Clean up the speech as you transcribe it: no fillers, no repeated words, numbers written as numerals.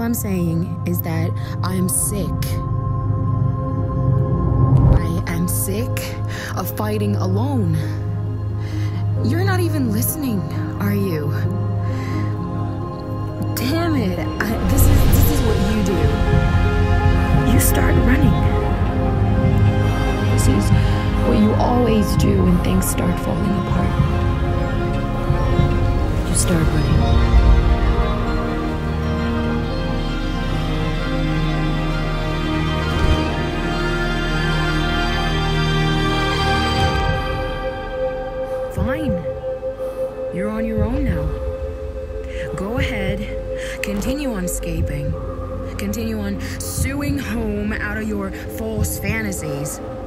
I'm saying is that I'm sick. I am sick of fighting alone. You're not even listening, are you? Damn it, this is what you do. You start running. This is what you always do when things start falling apart. You start running. Fine. You're on your own now. Go ahead. Continue on escaping. Continue on suing home out of your false fantasies.